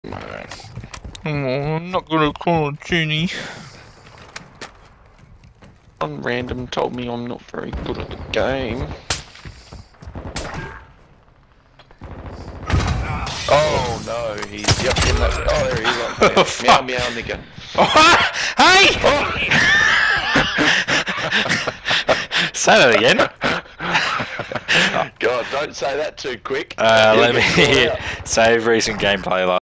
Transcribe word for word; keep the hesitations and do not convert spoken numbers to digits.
Alright. Oh, I'm not gonna call a Junie. One random told me I'm not very good at the game. Oh no, he's yep in that. Oh, there he is. Okay. Oh, meow fuck. meow nigga. Oh, hey! Oh. Say that again. God, don't say that too quick. Uh, You'll let get caught me out. save recent gameplay.